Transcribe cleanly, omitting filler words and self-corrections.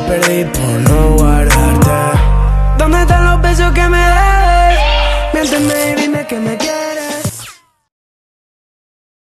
perdí por no guardarte. ¿Dónde están los besos que me das?